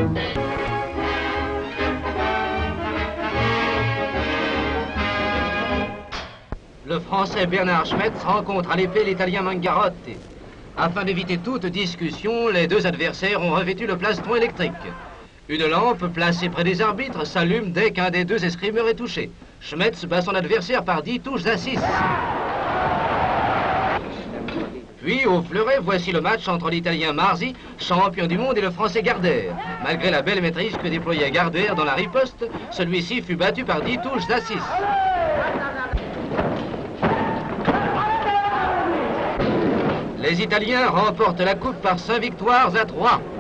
Le Français Bernard Schmetz rencontre à l'épée l'Italien Mangarotti. Afin d'éviter toute discussion, les deux adversaires ont revêtu le plastron électrique. Une lampe placée près des arbitres s'allume dès qu'un des deux escrimeurs est touché. Schmetz bat son adversaire par 10 touches à 6. Puis, au fleuret, voici le match entre l'Italien Marzi, champion du monde, et le Français Gardner. Malgré la belle maîtrise que déployait Gardner dans la riposte, celui-ci fut battu par 10 touches à 6. Les Italiens remportent la coupe par 5 victoires à 3.